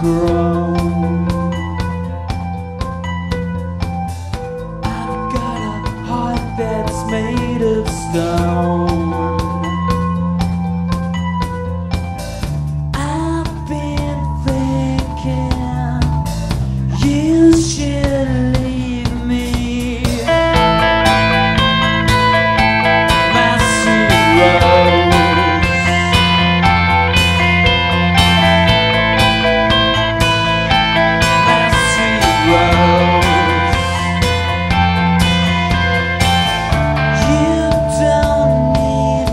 grown. I've got a heart that's made of stone. I've been thinking you should leave me, Massey Rose. You don't need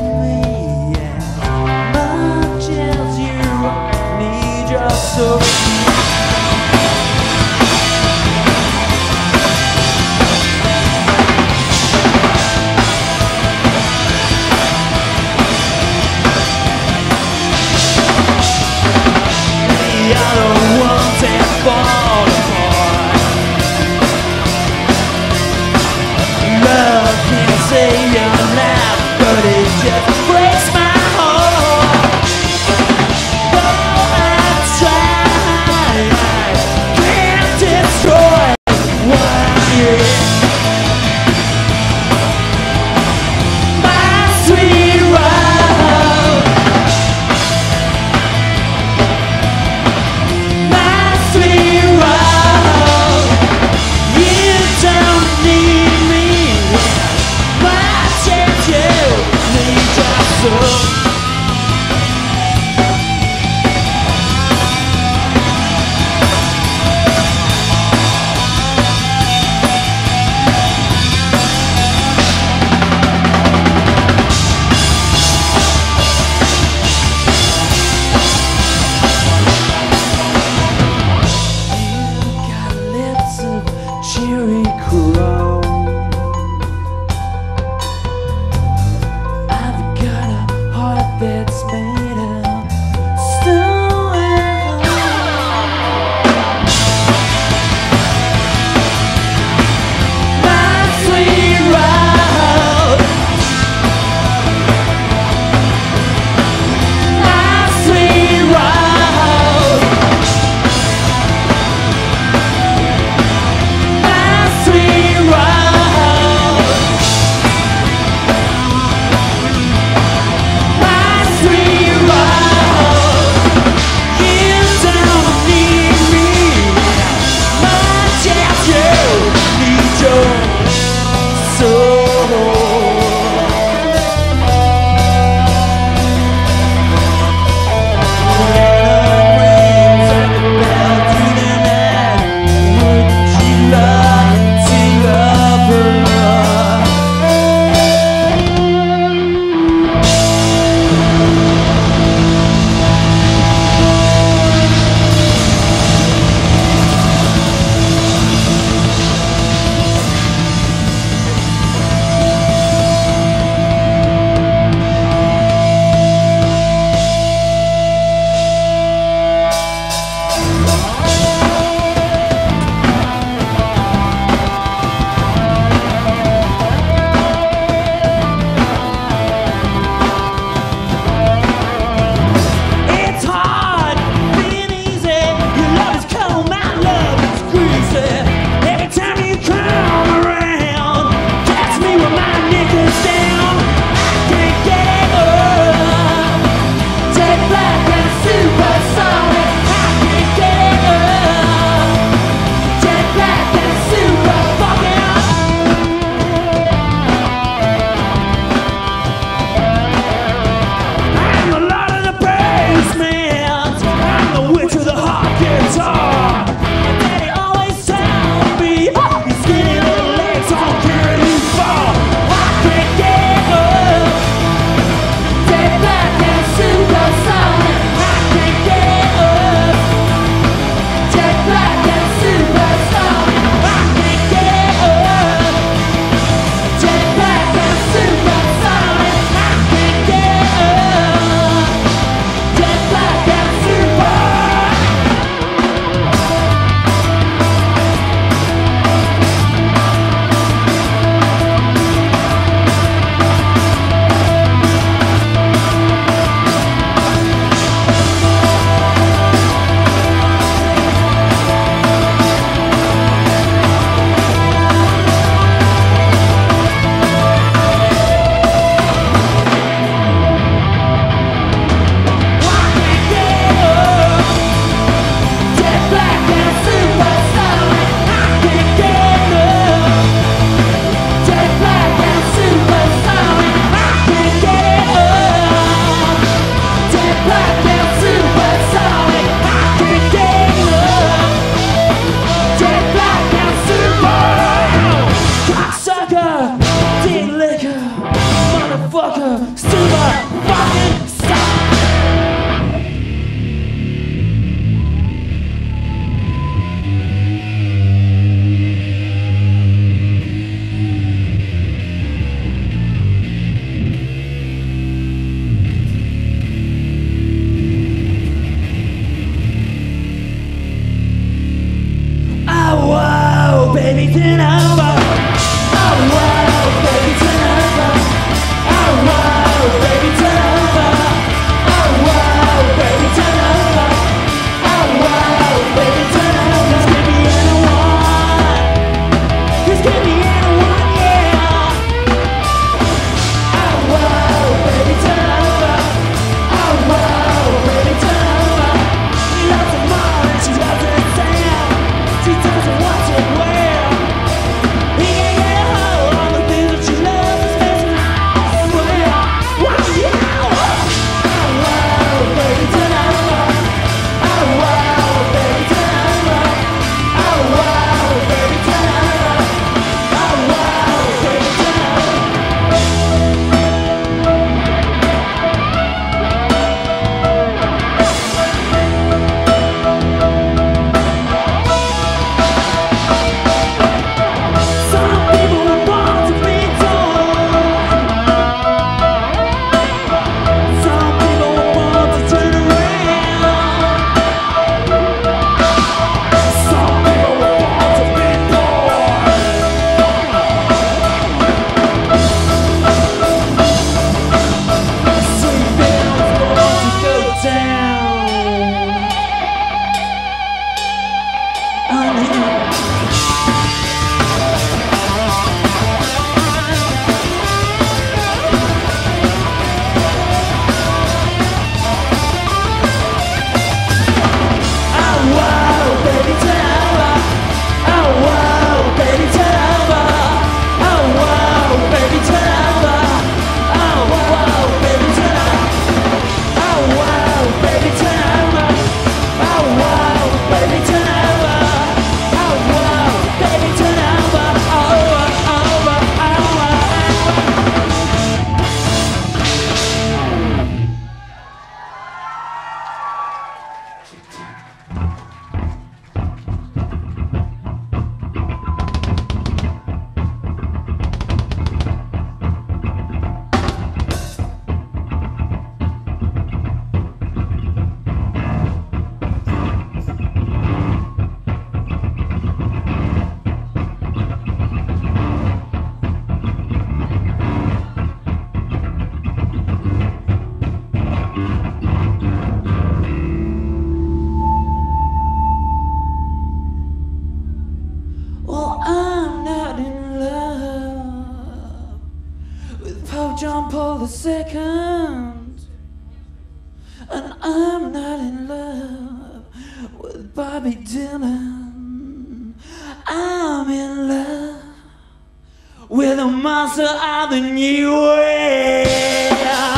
second. And I'm not in love with Bobby Dylan. I'm in love with a monster of the new wave.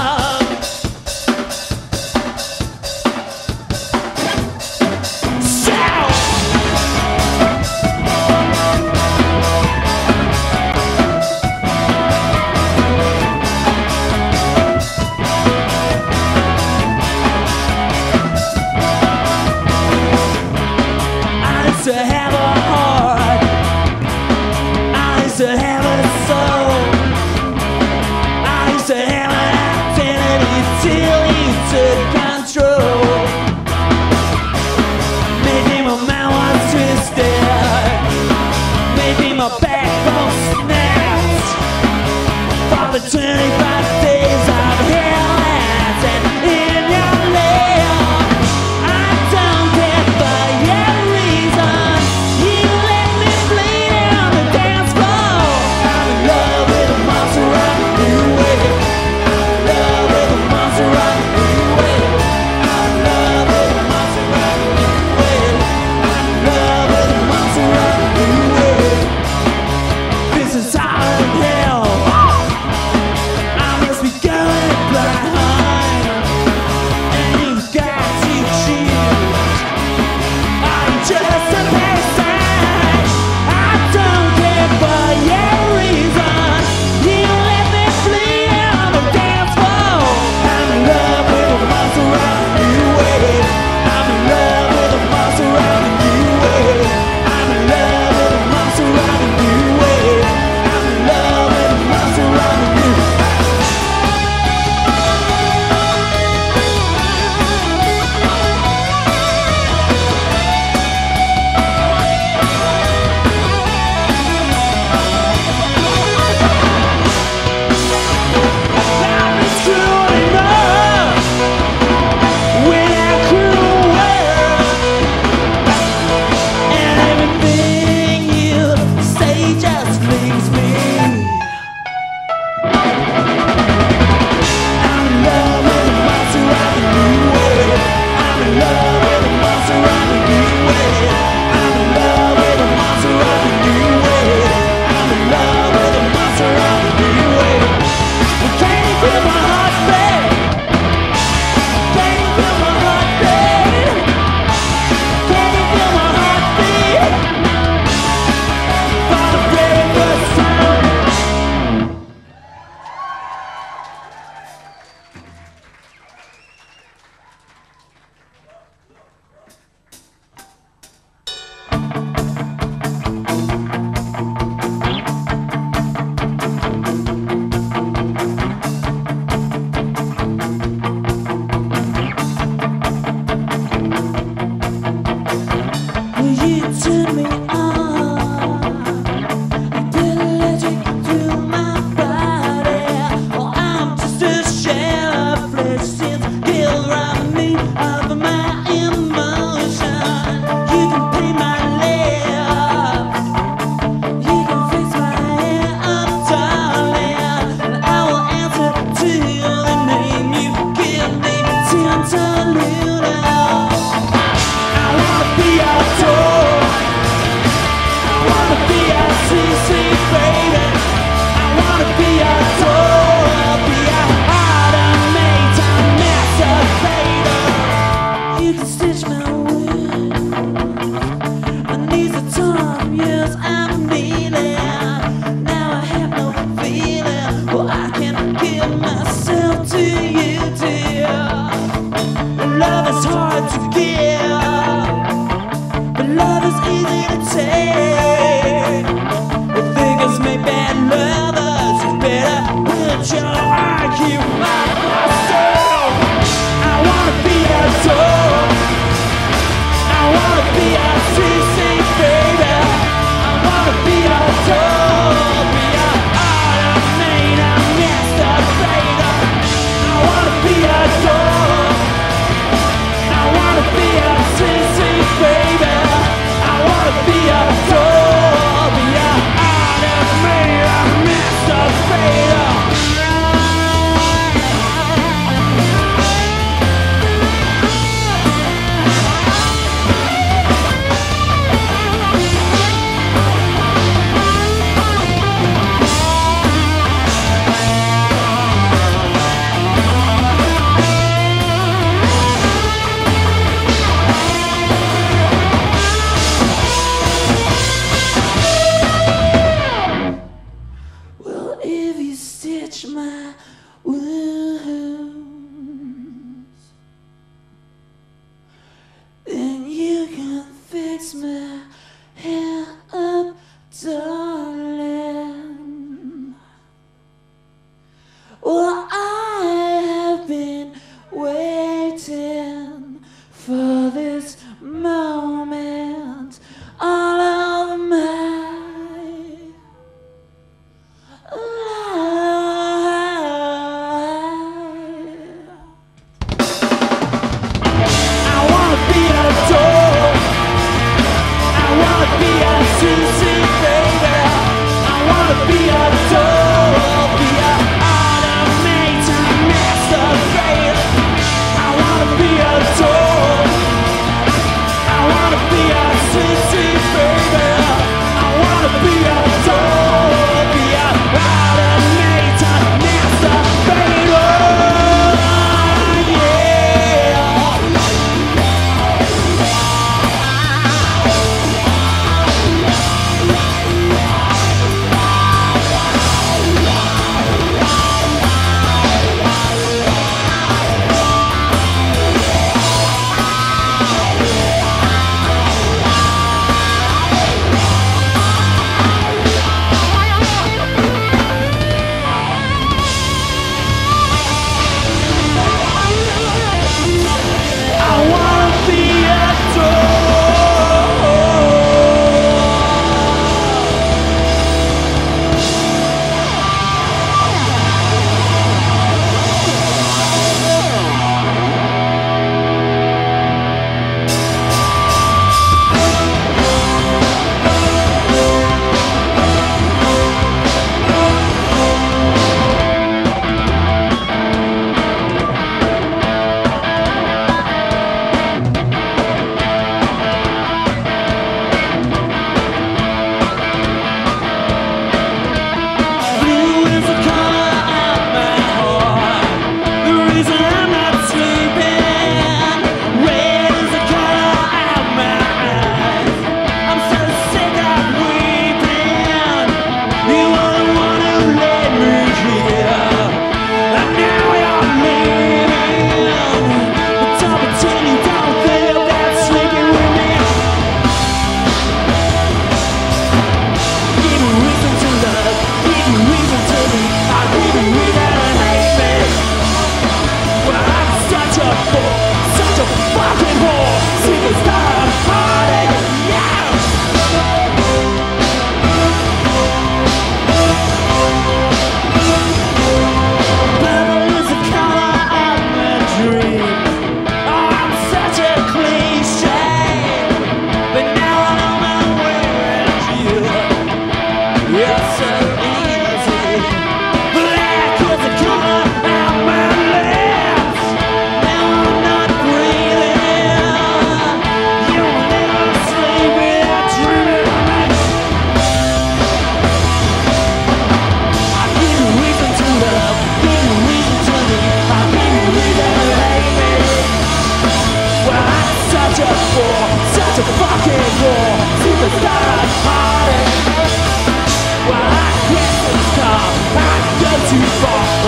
To have a heart, I used to have a soul, I used to have an identity till he took control. Maybe my mind was twisted, maybe my backbone snapped. For the 25 days of hell and in your lap, I don't care for your reason. You let me bleed on the dance floor. I'm in love with a monster of the new wave. I'm in love with a monster of the new wave.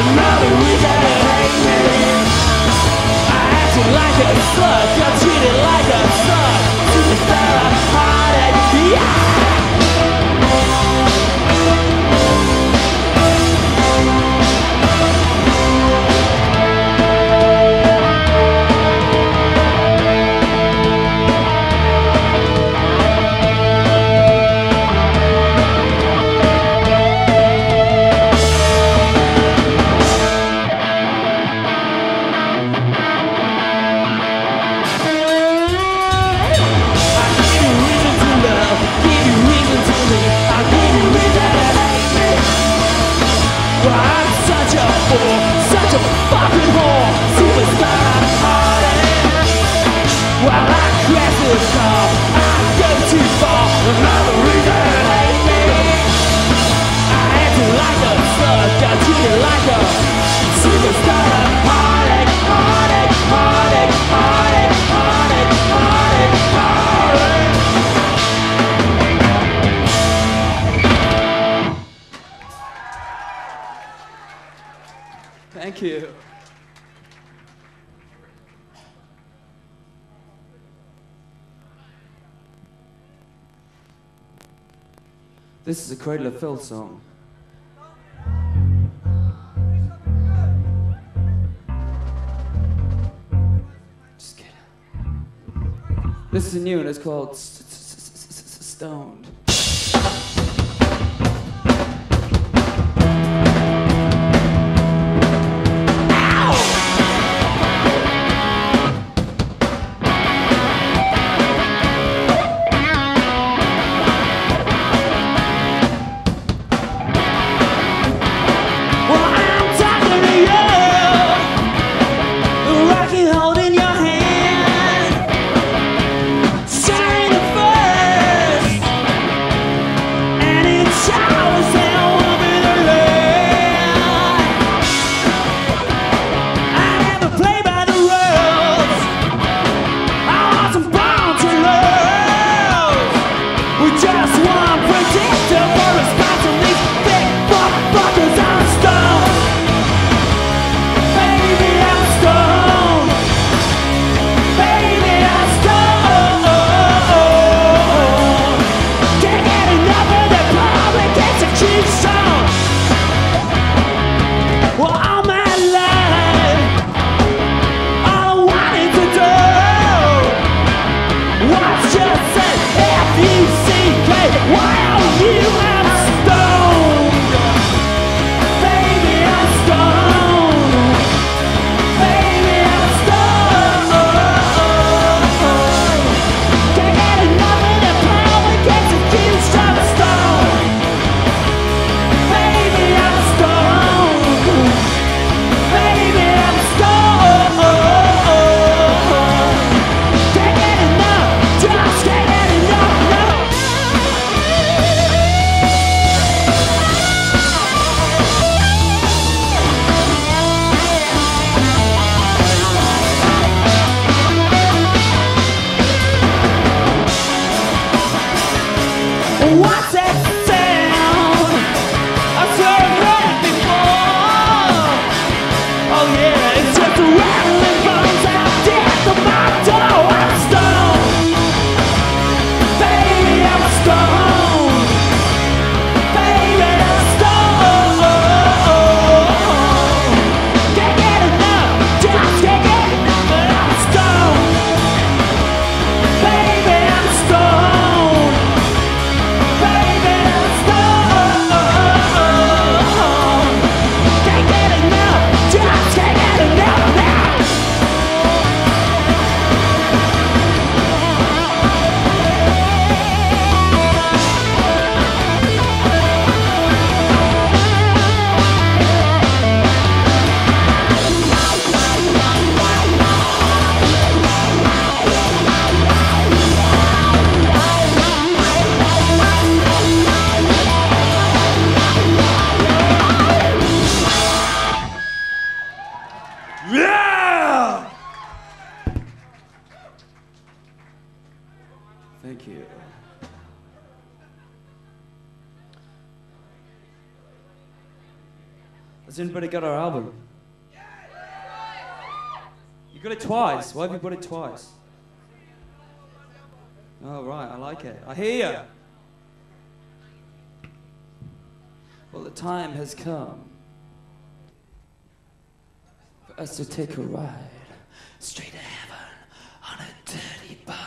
another reason to hate me. I acted like a slut, got treated like a slut. Superstar of heartache, yeah. Such a fucking whore, superstar of heartache. While I crash this car, I go too far. Another reason to hate me. I acted like a slut, got treated like a superstar of heartache, heartache, heartache, heartache, heartache, heartache, heartache. Thank you. This is a Cradle of Filth song. Just kidding. This is a new one, it's called Stoned. What's that sound? I swear I've heard it before. Oh yeah, it's just a rattling bones out there at my door. I'm stoned, baby, I'm stoned, baby, I'm stoned. Can't get enough, just can't get enough, but I'm stoned, baby, I'm stoned. Baby, I'm stoned. Can't get enough, just can't get enough now. Yeah! Thank you. Has anybody got our album? You got it twice. Why have you bought it twice? Oh, right, I like it. I hear you. Well, the time has come for us to take a ride straight to heaven on a dirty bone.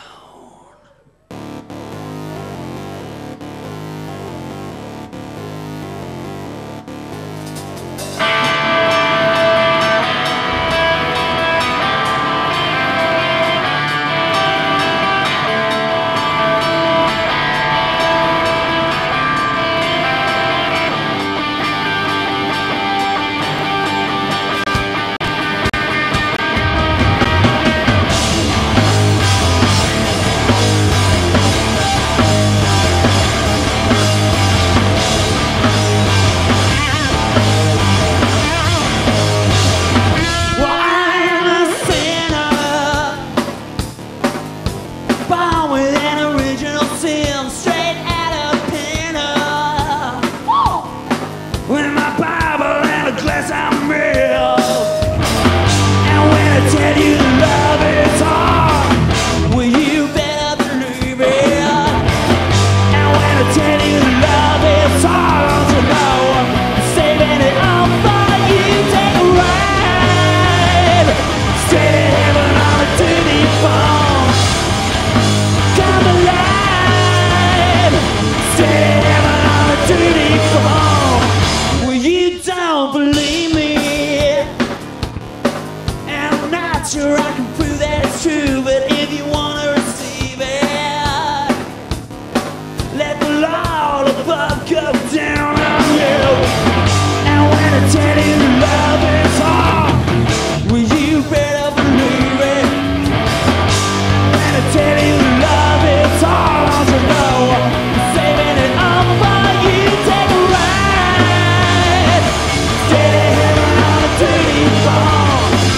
Sure, I can prove that it's true, but if you want to receive it, let the law above come down on you. And when I tell you love is hard, will you better believe it? When I tell you love is hard, I don't know, I'm saving it all for you. Take a ride, stay to heaven on a dirty phone.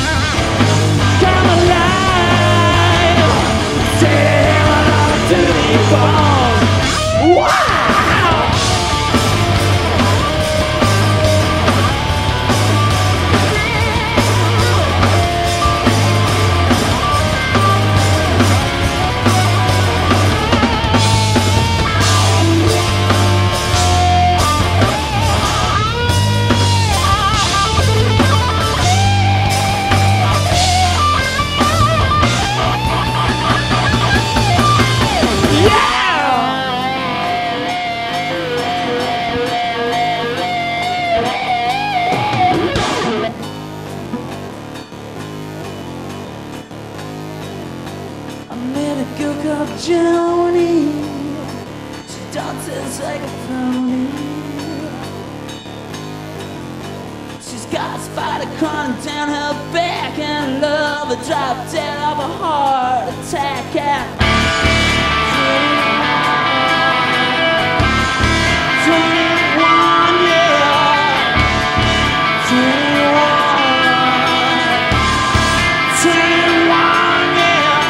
Joni, she dances like a pony. She's got a spider crawling down her back, and love will drop dead of a heart attack. And 21, yeah, 21, yeah,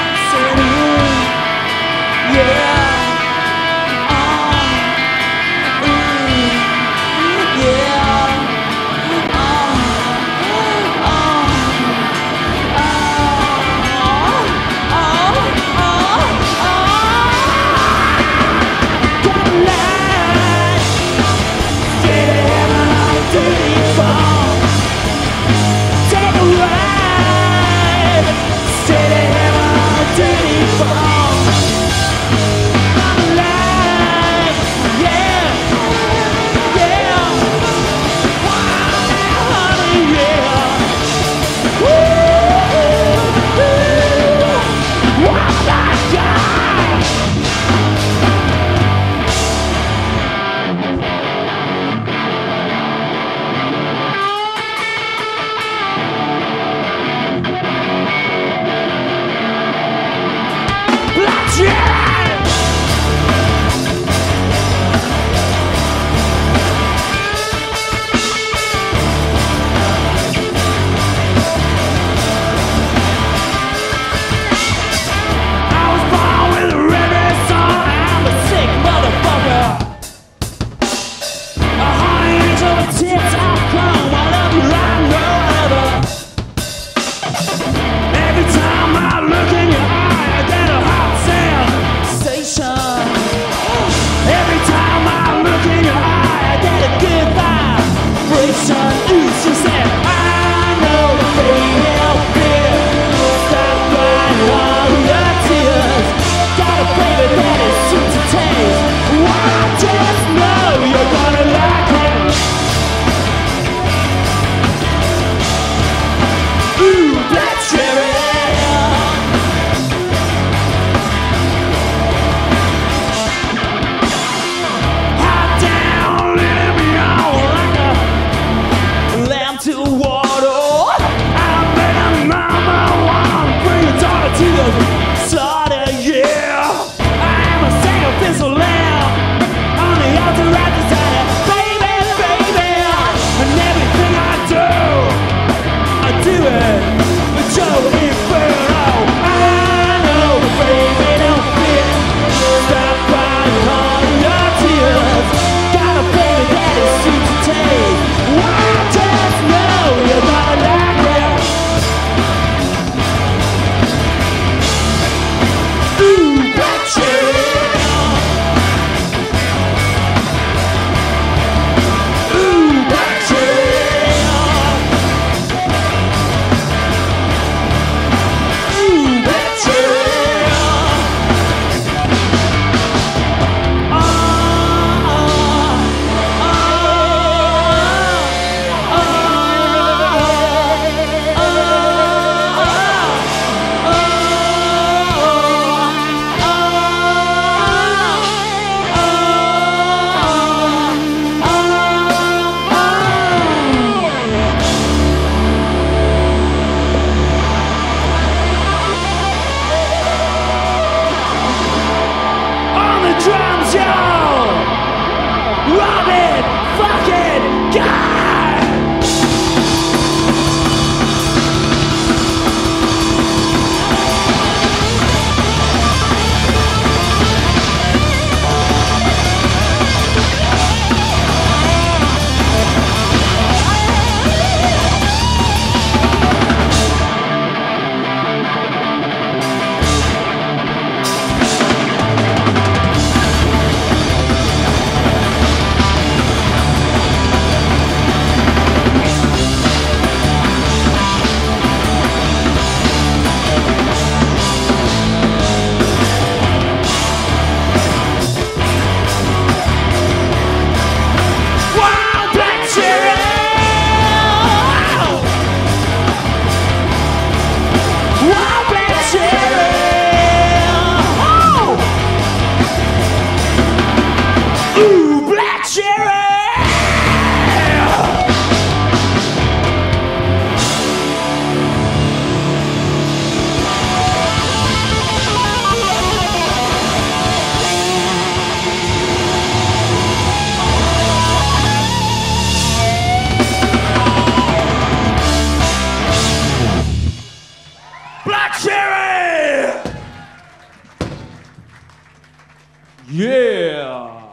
Yeah!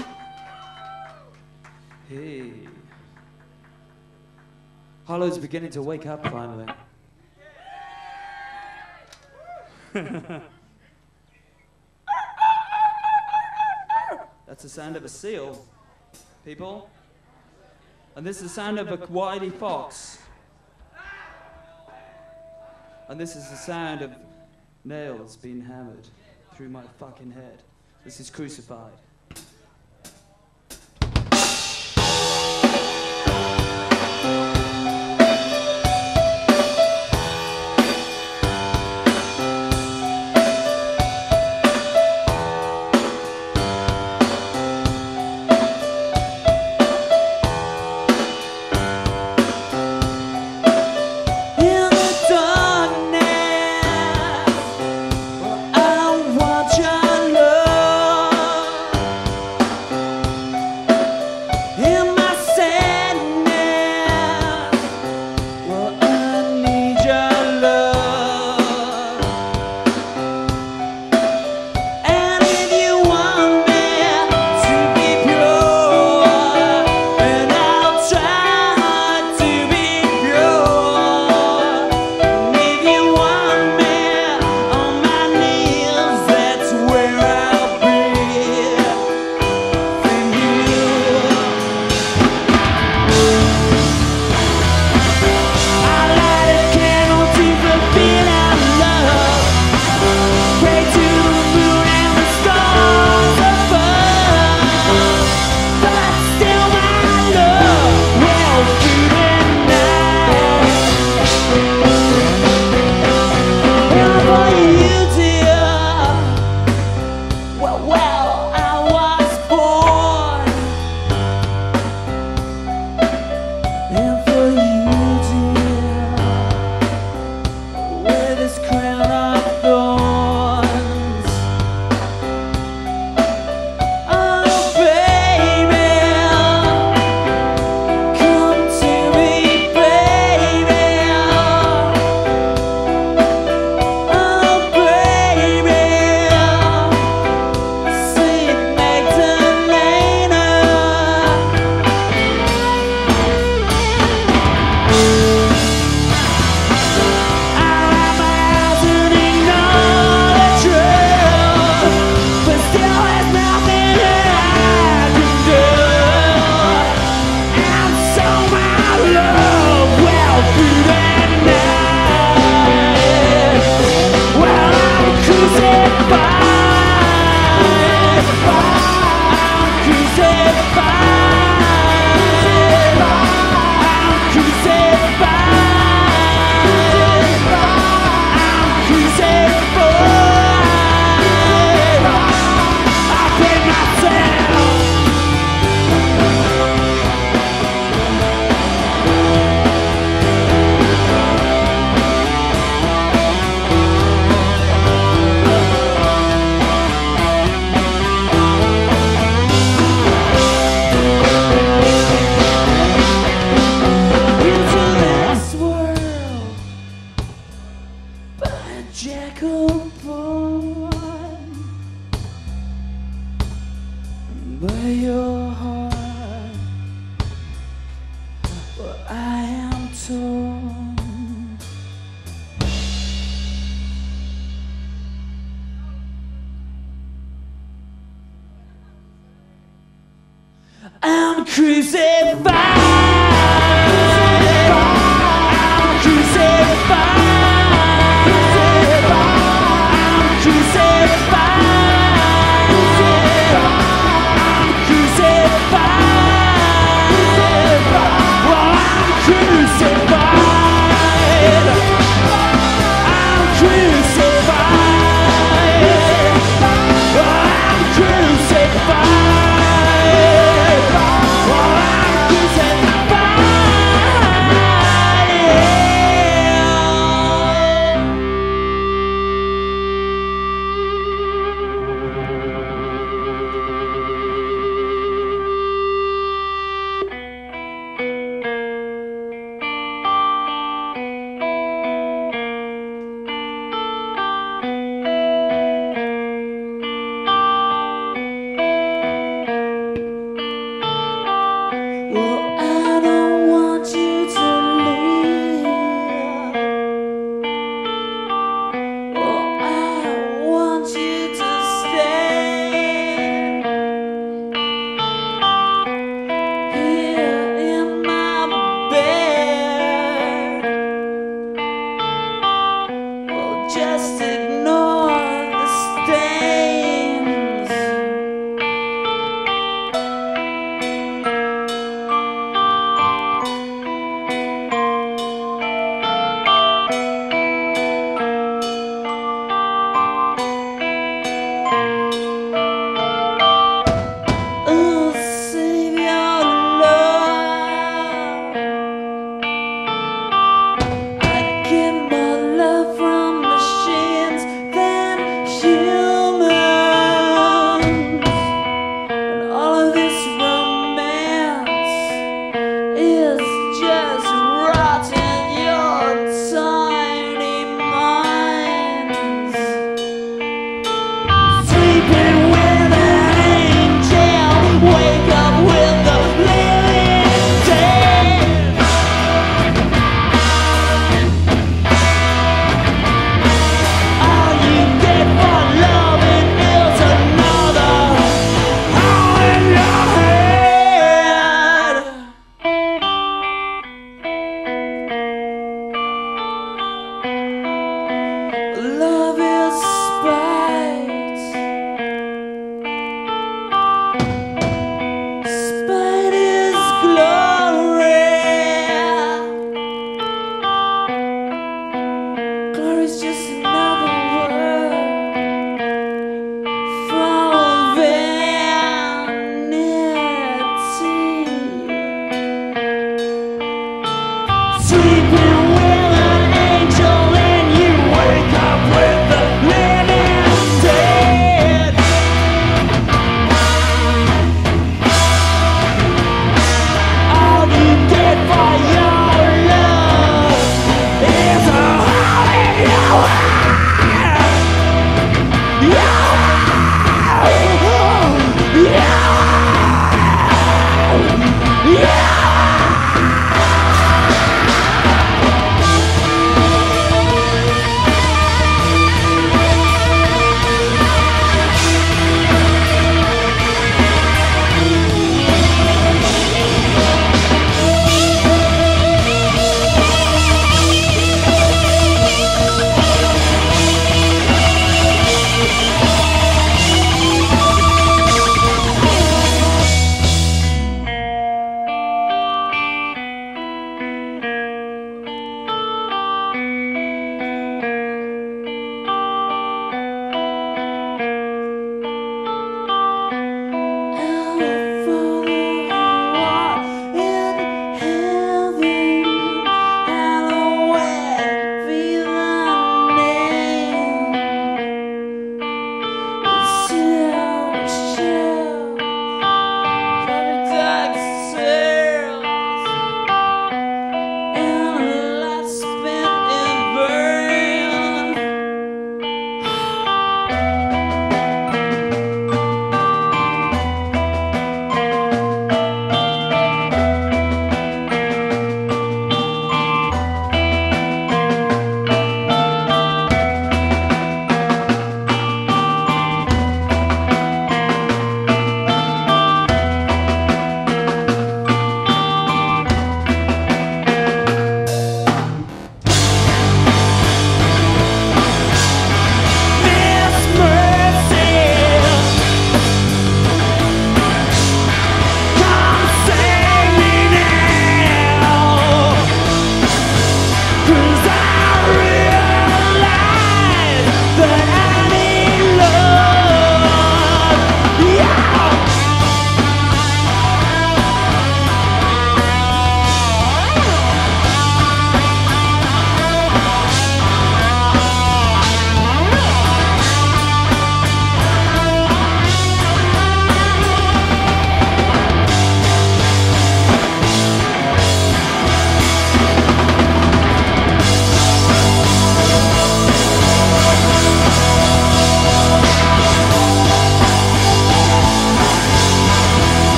Hey. Harlow's beginning to wake up finally. That's the sound of a seal, people. And this is the sound of a whitey fox. And this is the sound of nails being hammered through my fucking head. This is Crucified. by your heart, but I am torn. I'm crucified. I'm crucified. I'm crucified. Crucified. just ignore the stains. Oh, save your love. I get my love from machine.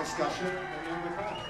discussion among the crowd.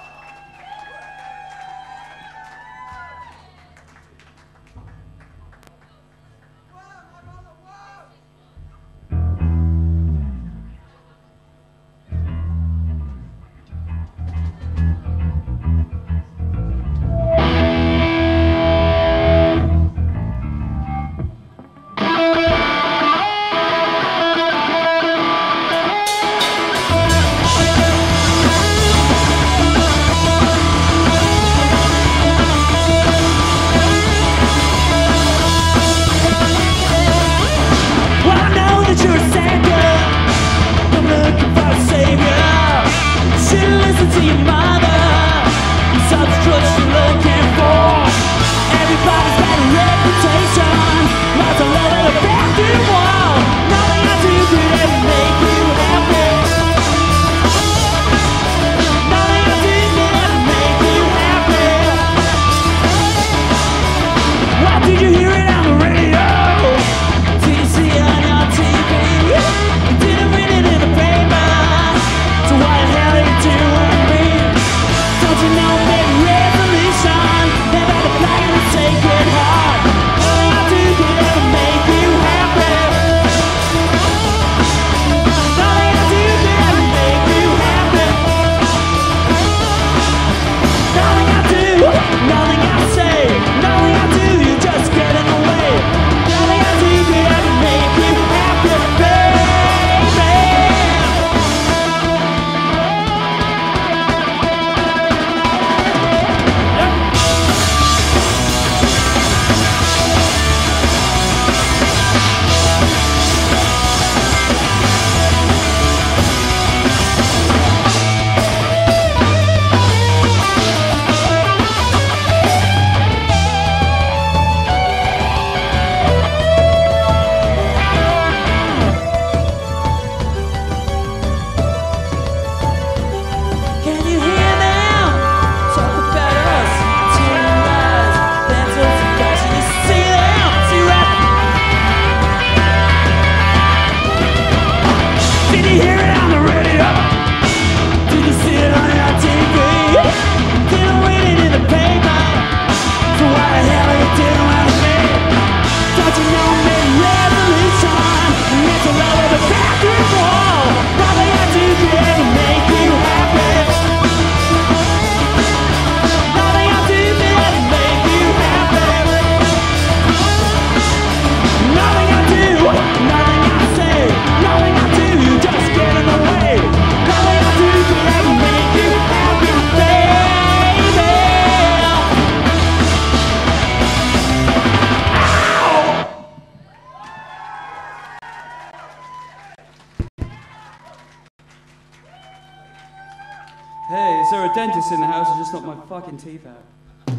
dentist in the house, I just knocked my fucking teeth out.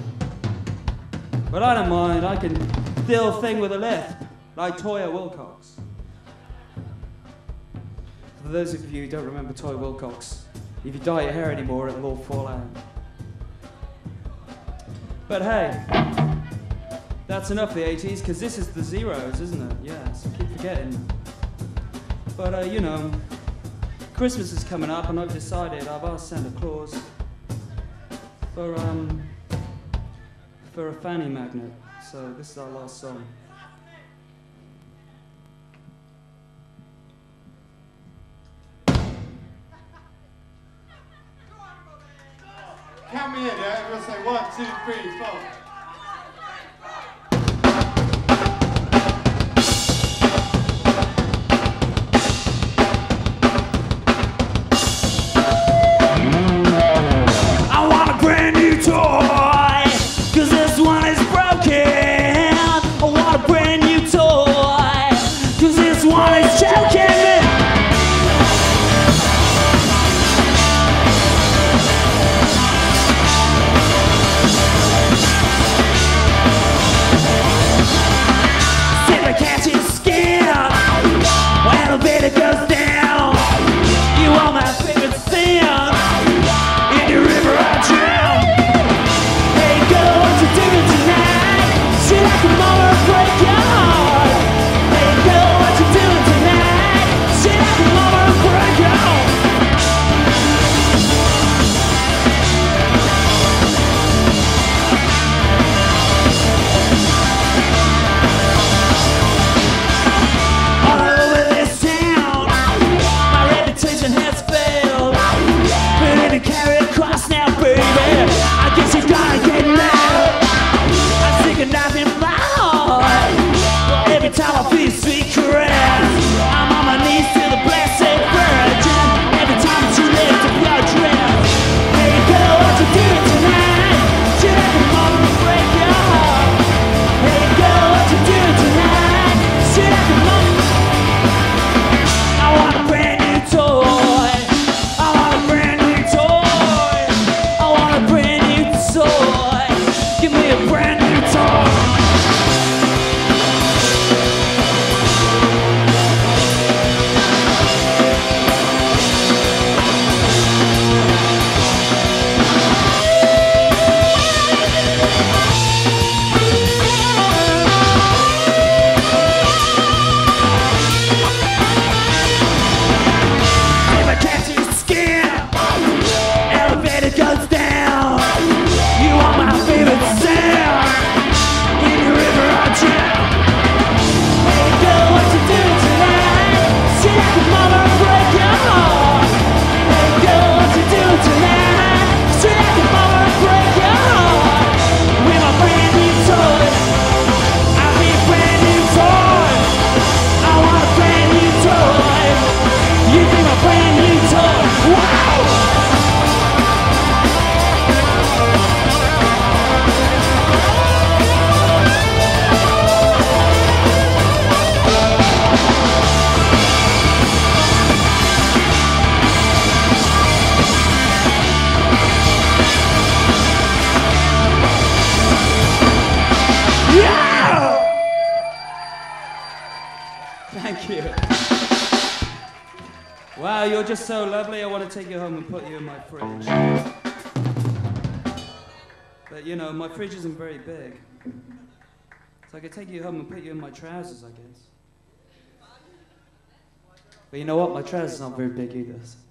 But I don't mind, I can still thing with a lisp, like Toya Wilcox. For those of you who don't remember Toya Wilcox, if you dye your hair anymore, it'll all fall out. But hey, that's enough of the 80s, because this is the zeros, isn't it? Yeah, so I keep forgetting. But, you know, Christmas is coming up, and I've decided, I've asked Santa Claus for a fanny magnet. So this is our last song. Count me in, yeah? Everyone say 1, 2, 3, 4. time I feel sweet caress. I'm on my knees to the blessed virgin. Every time she lives up your dress. Hey girl, what you doing tonight? Should I come over and break your heart? Hey girl, what you doing tonight? Should I come over? I want a brand new toy. I want a brand new toy. I want a brand new toy. Give me a brand new toy. If I catch your skin, elevator goes down. You are my favorite sound. In the river I drown. Hey girl, what you doing tonight? Should I come over and break your heart? Hey girl, what you doing tonight? Should I come over and break your heart? With my brand new toy. I need a brand new toy. I want a brand new toy. You be my brand new toy. Wow! Yeah! Thank you. Wow, you're just so lovely. I want to take you home and put you in my fridge. But you know, my fridge isn't very big. So I could take you home and put you in my trousers, I guess. But you know what? My trousers aren't very big either. So.